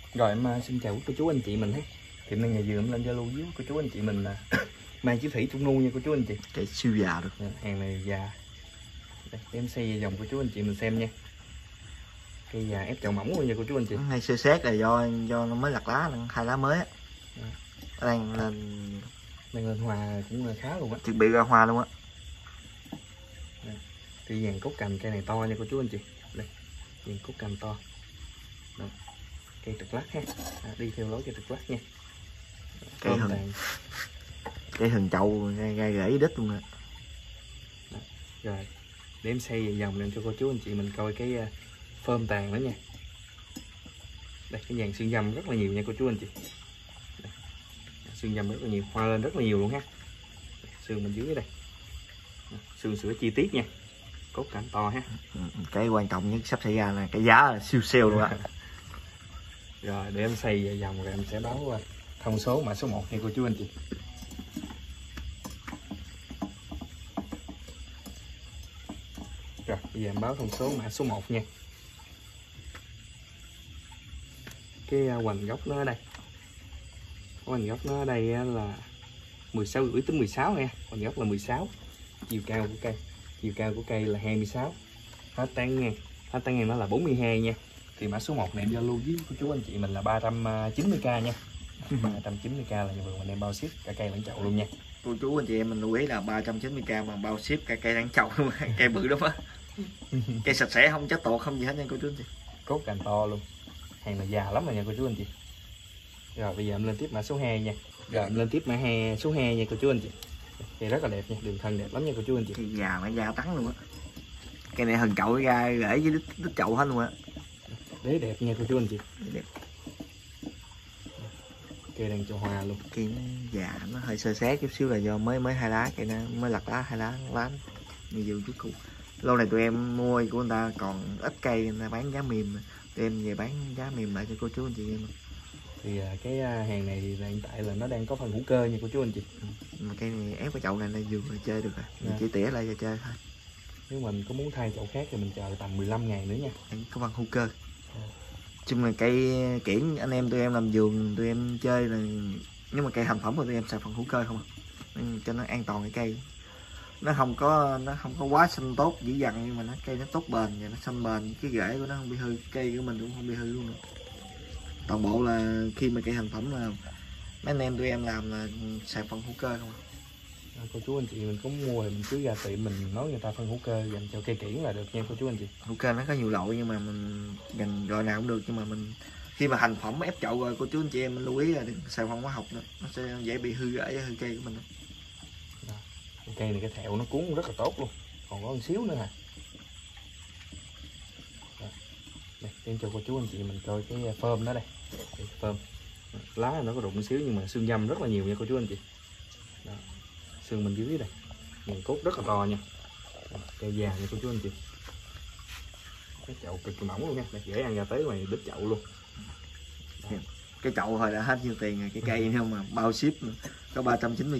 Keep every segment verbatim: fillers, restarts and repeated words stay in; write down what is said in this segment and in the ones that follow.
Rồi em uh, xin chào cô chú anh chị mình ha. Thì hôm nay nhà vườn em lên Zalo với cô chú anh chị mình là mang chiếc thủy trung nu nha cô chú anh chị. Cái siêu già được. Hàng này già. Đây, em xây về dòng cô chú anh chị mình xem nha. Cây già ép chậu mỏng luôn nha cô chú anh chị. Hay sơ xét là do do nó mới lặt lá, hai lá mới á. Đang lên đang lên hoa cũng khá luôn á. chuẩn bị ra hoa luôn á. Cây vàng cốt cành cây này to nha cô chú anh chị. Đây, vàng cốt cành to. Đó. Cây trực lắc ha. À, đi theo lối cây trực lắc nha. Cây hừng tàn. Cây hừng chậu gai gãy đít luôn nè. Rồi, để em xây về dòng lên cho cô chú anh chị mình coi cái uh, phơm tàn nữa nha. Đây, cái vàng xương dâm rất là nhiều nha cô chú anh chị. Đây. Xương dâm rất là nhiều, hoa lên rất là nhiều luôn ha. Xương bên dưới đây. Xương sữa chi tiết nha. Cốt cành to ha. Cái quan trọng nhất sắp xảy ra là cái giá là siêu sale luôn á. Rồi, để em xây về dòng rồi em sẽ báo thông số mã số một nha cô chú anh chị. Rồi, bây giờ em báo thông số mã số một nha. Cái hoành gốc nó ở đây. Hoành gốc nó ở đây là mười sáu rưỡi đến mười sáu nha. Hoành gốc là mười sáu. Chiều cao của cây, chiều cao của cây là hai mươi sáu. Hết tán ngang, hết tán ngang nó là bốn mươi hai nha. Thì mã số một này em giao lưu với cô chú anh chị mình là ba trăm chín mươi k nha. ba trăm chín mươi k là nhà vườn mình em bao ship cả cây lẫn chậu luôn nha. Cô chú anh chị em mình lưu ý là ba trăm chín mươi k mà bao ship cả cây lẫn chậu luôn, cây bự lắm á. Cây sạch sẽ, không chết tuột không gì hết nha cô chú anh chị. Cốt cành to luôn. Hàng này già lắm rồi nha cô chú anh chị. Rồi bây giờ em lên tiếp mã số hai nha. Rồi em lên tiếp mã hai số hai nha cô chú anh chị. Cây rất là đẹp nha, đường thân đẹp lắm nha cô chú anh chị. Cây già mà da tắn luôn á. Cây này hừng chậu ra rễ với đít, đít chậu hết luôn á. Đế đẹp nha cô chú anh chị. Đẹp. Cây đang cho hoa luôn. Cây nó già, nó hơi sơ sát chút xíu là do mới mới hai lá, cây nó mới lặt lá hai lá lá như vừa chút cũ. Lô này tụi em mua của người ta còn ít cây, người ta bán giá mềm, tụi em về bán giá mềm lại cho cô chú anh chị em. Thì cái hàng này thì hiện tại là nó đang có phần hữu cơ nha cô chú anh chị. Mà cây này ép cái chậu này là vừa chơi được rồi, mình à. chỉ tỉa lại cho chơi thôi. Nếu mình có muốn thay chậu khác thì mình chờ tầm mười lăm ngày nữa nha. Có phần hữu cơ. À. Chung là cây kiển anh em tụi em làm vườn tụi em chơi là nếu mà cây thành phẩm rồi tụi em xài phần hữu cơ không à. Cho nó an toàn cái cây. Nó không có nó không có quá xanh tốt dữ dằn nhưng mà nó cây nó tốt bền và nó xanh bền, cái rễ của nó không bị hư, cây của mình cũng không bị hư luôn nữa. Toàn bộ là khi mà cây thành phẩm là mấy anh em tụi em làm là xài phân hữu cơ không à, cô chú anh chị mình có mua thì mình cứ ra tiệm mình nói người ta phân hữu cơ dành cho cây kiển là được nha cô chú anh chị. Hữu cơ nó có nhiều loại nhưng mà mình gần rồi nào cũng được, nhưng mà mình khi mà thành phẩm ép chậu rồi cô chú anh chị em mình lưu ý là đừng xài phân hóa học nữa, nó sẽ dễ bị hư rễ hư cây của mình. Đó. Cây này cái thẹo nó cuốn rất là tốt luôn, còn có một xíu nữa hả. Đây, em cho cô chú anh chị mình coi cái phơm đó đây. Đây, phơm lá nó có rụng một xíu nhưng mà xương dâm rất là nhiều nha cô chú anh chị. Đó. Xương bên dưới đây, nguồn cốt rất là to nha. Đó. Cây già nha cô chú anh chị. Cái chậu cực kỳ mỏng luôn nha, dễ ăn ra tới ngoài đít chậu luôn. Đó. Cái chậu thôi đã hết nhiêu tiền rồi, cái cây nữa mà bao ship có ba trăm chín mươi k.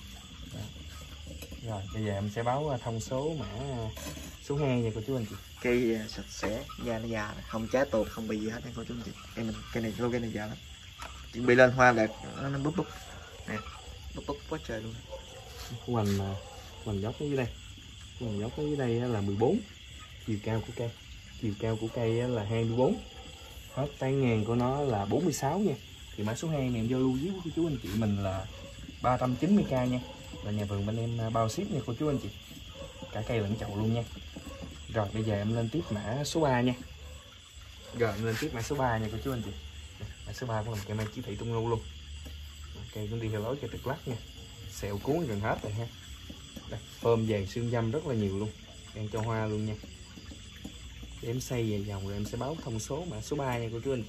Rồi bây giờ em sẽ báo thông số mã số hai nha cô chú anh chị. Cây sạch sẽ, da nó già, không trái tuột, không bị gì hết nha cô chú anh chị. Cây mình cây này cô cây này già lắm. Chuẩn bị lên hoa đẹp, nó, nó búp búp. Nè, búp búp quá trời luôn. Hoành hoành dốc ở dưới đây. Hoành dốc ở dưới đây là mười bốn. Chiều cao của cây. Chiều cao của cây là hai mươi bốn. Hết tán ngang của nó là bốn mươi sáu nha. Thì mã số hai này em giao lưu với cô chú anh chị mình là ba trăm chín mươi k nha. Là nhà vườn bên em bao ship nha cô chú anh chị. Cả cây lẫn chậu luôn nha. Rồi bây giờ em lên tiếp mã số ba nha. Rồi em lên tiếp mã số ba nha cô chú anh chị. Mã số ba cũng là cây mai chỉ thị tung nu luôn. Cây cũng đi theo lối cây trực lắc nha. Sẹo cuốn gần hết rồi ha. Đây, phơm vàng xương dâm rất là nhiều luôn. Đang cho hoa luôn nha. Để em xây về dòng rồi em sẽ báo thông số mã số ba nha cô chú anh chị.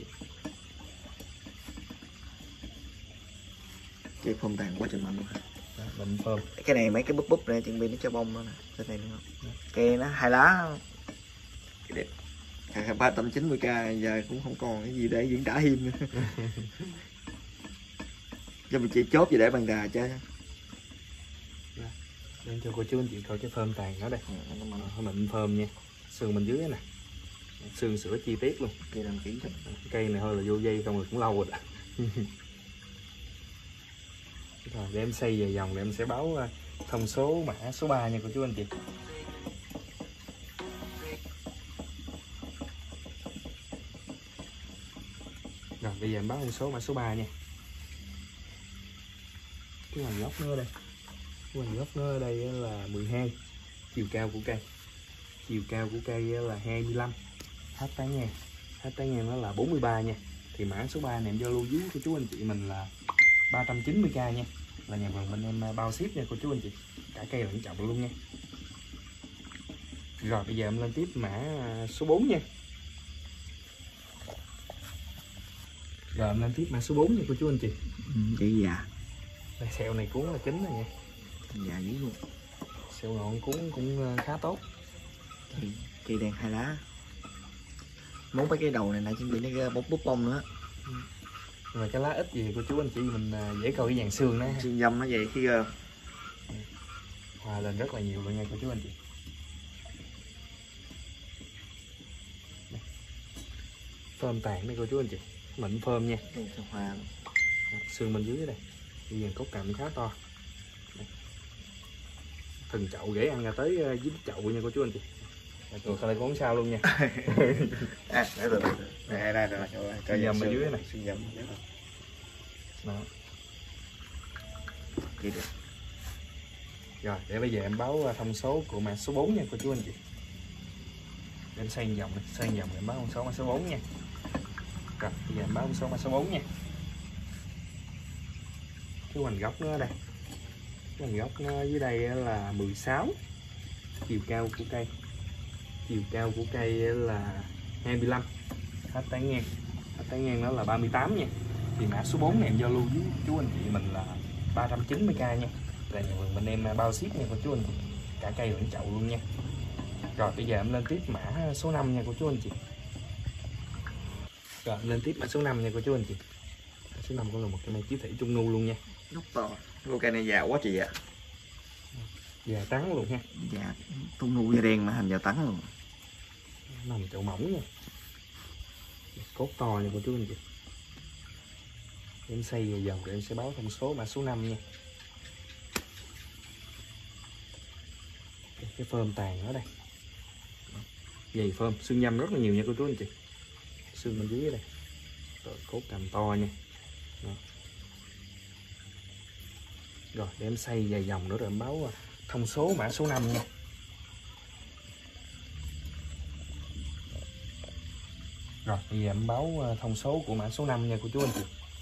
Cây phơm tàn quá trời mạnh luôn. Bệnh phơm. Cái này mấy cái búp búp này chuẩn bị nó cho bông nữa nè. Cái này đúng không? Cây nó hai lá. Cái đẹp. ba trăm chín mươi k giờ cũng không còn cái gì để diễn tả thêm nữa. Cho mình chỉ chốt gì để bàn đà chứ. Để cho cô chú anh chị coi cái phơm tàn nó đây. Nó bệnh phơm nha. Xương bên dưới nè. Xương sữa chi tiết luôn. Cây đăng ký thật. Cây này hơi là vô dây không rồi cũng lâu rồi đó. Rồi để em xây về dòng để em sẽ báo thông số mã số ba nha cô chú anh chị. Rồi bây giờ em báo thông số mã số ba nha. Cái hoành gốc nó ở đây. Cái hoành gốc nó ở đây là mười hai. Chiều cao của cây. Chiều cao của cây là hai mươi lăm. Hết tán ngang. Hết tán ngang nó là bốn mươi ba nha. Thì mã số ba này em giao lưu với cô chú anh chị mình là ba trăm chín mươi k nha. Là nhà vườn bên em bao ship nha cô chú anh chị. Cả cây lẫn trọng luôn nha. Rồi bây giờ em lên tiếp mã số bốn nha. Rồi em lên tiếp mã số bốn nha cô chú anh chị. Ừ, chị già. Đây, sẹo này cuốn là chính rồi nha. Già dữ luôn. Sẹo ngọn cuốn cũng khá tốt. Cây, cây đen hai lá. Mốt mấy cái đầu này nè chuẩn bị nó bốc bút bông nữa. Ừ. Rồi cái lá ít gì cô chú anh chị mình dễ coi cái dàn xương đó. Xương dâm nó vậy khi hòa lên rất là nhiều luôn nha cô chú anh chị. Phơm tàn đây cô chú anh chị, mịn phơm nha. Hoa xương bên dưới đây, bây giờ cốt cạnh khá to. Đây. Từng chậu dễ ăn ra tới dưới chậu nha cô chú anh chị. Rồi đây có sao luôn nha. À, để rồi đây đây rồi cho dầm ở dưới này. Xương dầm đó. Vậy được. Rồi để bây giờ em báo thông số của mã số bốn nha cô chú anh chị. Em xoay vòng này, xoay vòng em báo thông số mã số bốn nha. Rồi bây giờ em báo thông số mã số bốn nha. Cái hoành gốc nó ở đây. Cái hoành gốc nó dưới đây là mười sáu. Chiều cao của cây. Chiều cao của cây là hai mươi lăm. Hết tán ngang. Hết tán ngang nó là ba mươi tám nha. Thì mã số bốn này em giao lưu với chú anh chị mình là ba trăm chín mươi k nha. Là nhà vườn bên em bao ship nha cô chú anh chị. Cả cây lẫn chậu luôn nha. Rồi bây giờ em lên tiếp mã số năm nha cô chú anh chị. Rồi lên tiếp mã số năm nha cô chú anh chị. Số năm cũng là một cái này chí thể trung nu luôn nha. Nút to. Cô cây này già quá chị ạ. Già trắng luôn ha. Dạ, tung nu da đen mà thành già trắng luôn. Nằm chậu mỏng nha. Cốt to nha cô chú anh chị. Em xây vào dòng để em sẽ báo thông số mã số năm nha. Cái phơm tàn ở đây. Dày phơm, xương nhâm rất là nhiều nha cô chú anh chị. Xương bên dưới đây. Rồi cốt cành to nha. Đó. Rồi để em xây vài vòng nữa rồi em báo thông số mã số năm nha. Rồi bây giờ em báo thông số của mã số năm nha cô chú anh chị.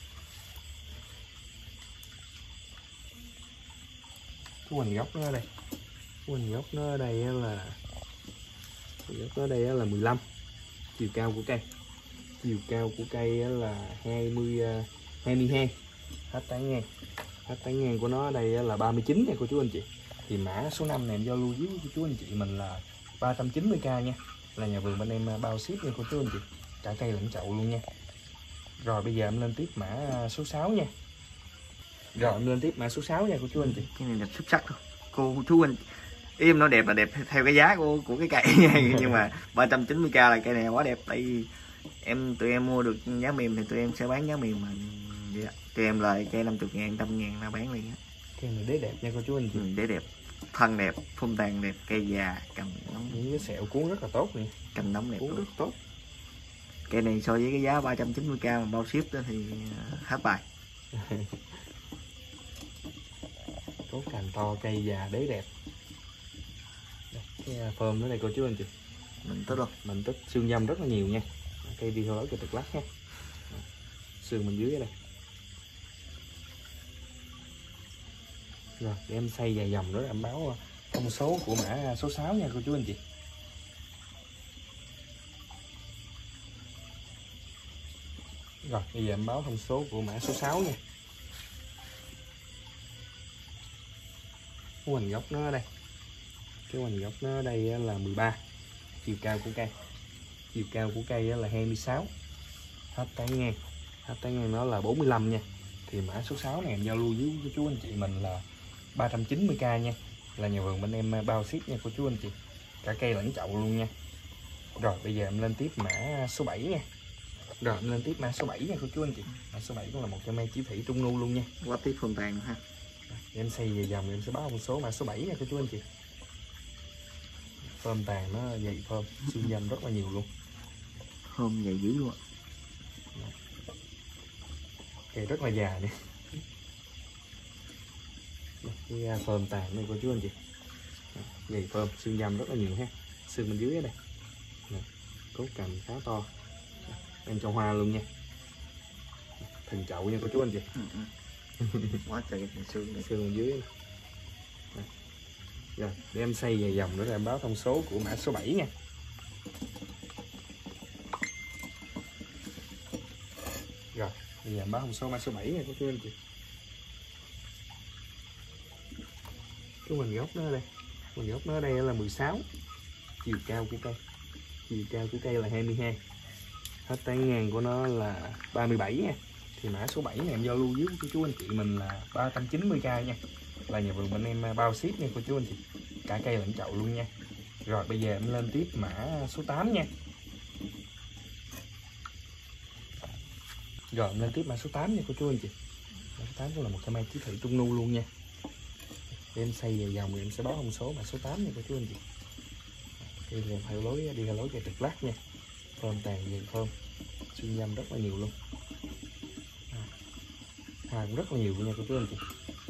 Cái hoành gốc nó ở đây. Cái hoành gốc nó ở đây là gốc nó ở đây là mười lăm. Chiều cao của cây. Chiều cao của cây là hai mươi, hai mươi hai. Hết tán ngang. Hết tán ngang của nó ở đây là ba mươi chín nha cô chú anh chị. Thì mã số năm này em giao lưu với cô chú anh chị mình là ba trăm chín mươi k nha. Là nhà vườn bên em bao ship nha cô chú anh chị. Cả cây lẫn chậu luôn nha. Rồi bây giờ em lên tiếp mã số sáu nha. Rồi em lên tiếp mã số sáu nha cô chú anh chị. Cái này đẹp xuất sắc thôi. Cô chú anh em nó đẹp là đẹp theo cái giá của của cái cây nha. Nhưng mà ba trăm chín mươi k là cây này quá đẹp. Tại vì em tụi em mua được giá mềm thì tụi em sẽ bán giá mềm mà vậy. Tụi em lời cây năm mươi ngàn, trăm ngàn là bán liền á. Cây này đế đẹp nha cô chú anh chị. Ừ, đế đẹp, thân đẹp, phun tàn đẹp, cây già, cành nóng. Những cái sẹo cuốn rất là tốt nè. Cành nóng đẹp Cuốn luôn. rất tốt. Cây này so với cái giá ba trăm chín mươi k mà bao ship đó thì hết bài. Cốt cành to, cây già, đế đẹp. Đây, cái phơm nữa đây cô chú anh chị. Mình tốt luôn. Mình tích xương dâm rất là nhiều nha. Cây đi theo lối cho trực lắc ha. Xương bên dưới ở đây. Rồi để em xây vài vòng nữa em báo thông số của mã số sáu nha cô chú anh chị. Rồi bây giờ em báo thông số của mã số sáu nha. Cái hoành gốc nó ở đây. Cái hoành gốc nó ở đây là mười ba. Chiều cao của cây. Chiều cao của cây là hai mươi sáu. Hết tán ngang. Hết tán ngang nó là bốn mươi lăm nha. Thì mã số sáu này em giao lưu với cô chú anh chị mình là ba trăm chín mươi k nha. Là nhà vườn bên em bao ship nha cô chú anh chị. Cả cây lẫn chậu luôn nha. Rồi bây giờ em lên tiếp mã số bảy nha. Rồi em lên tiếp mã số bảy nha cô chú anh chị. Mã số bảy cũng là một trong mấy chỉ thị trung nu luôn nha. Quá tiếp phơm tàn ha. Em xây về dòng em sẽ báo con số mã số bảy nha cô chú anh chị. Phơm tàn nó dày phơm, xương dâm rất là nhiều luôn. Hôm dày dữ luôn ạ. Cây rất là dài nè. Cái phơm tàn này cô chú anh chị. Dày phơm, xương dâm rất là nhiều ha. Xương bên dưới ở đây. Cốt cành khá to. Em cho hoa luôn nha. Thần chậu nha cô chú anh chị. Ừ, ừ. Quá trời xương này. Xương bên dưới này. Rồi để em xây về dòng nữa rồi em báo thông số của mã số bảy nha. Rồi bây giờ em báo thông số mã số bảy nha cô chú anh chị. Cái mình gốc nó ở đây, mình gốc nó ở đây là mười sáu. Chiều cao của cây, chiều cao của cây là hai mươi hai. Hết tán ngang của nó là ba mươi bảy nha. Thì mã số bảy này em giao lưu với cô chú anh chị mình là ba trăm chín mươi k nha. Là nhà vườn bên em bao ship nha cô chú anh chị. Cả cây lẫn chậu luôn nha. Rồi bây giờ em lên tiếp mã số tám nha. Rồi em lên tiếp mã số tám nha cô chú anh chị. Mã số tám cũng là một trong hai chỉ thị trung nu luôn nha. Để em xây về dòng thì em sẽ báo thông số mã số tám nha cô chú anh chị. Đi theo theo lối đi theo lối cây trực lát nha. Phơm tàn dày phơm, xương dâm rất là nhiều luôn. Hoa cũng rất là nhiều nha cô chú anh chị.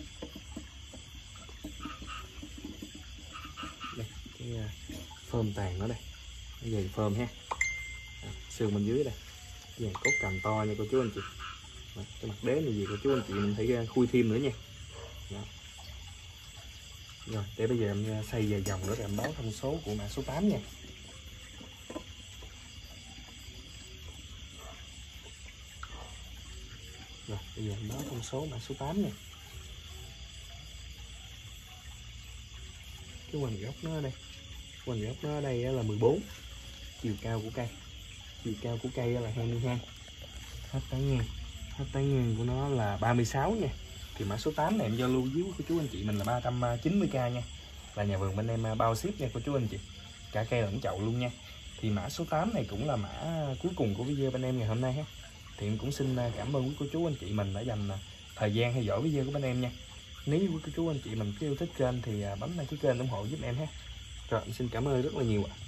Đây, cái phơm tàn nó đây, nó dày phơm ha. À, xương bên dưới đây, dàn cốt cành to nha cô chú anh chị. Đó, cái mặt đế này gì cô chú anh chị mình phải khui thêm nữa nha. Đó. Rồi để bây giờ em xây về dòng nữa rồi em báo thông số của mã số tám nha. Rồi bây giờ em báo thông số mã số tám nha. Cái hoành gốc nó ở đây, hoành gốc nó ở đây là mười bốn. Chiều cao của cây, chiều cao của cây là hai mươi hai. Hết tán ngang, hết tán ngang của nó là ba mươi sáu nha. Thì mã số tám này em giao lưu với cô chú anh chị mình là ba trăm chín mươi k nha. Là nhà vườn bên em bao ship nha cô chú anh chị. Cả cây lẫn chậu luôn nha. Thì mã số tám này cũng là mã cuối cùng của video bên em ngày hôm nay ha. Thì em cũng xin cảm ơn quý cô chú anh chị mình đã dành thời gian theo dõi video của bên em nha. Nếu như quý cô chú anh chị mình có yêu thích kênh thì bấm đăng ký kênh ủng hộ giúp em ha. Rồi em xin cảm ơn rất là nhiều ạ.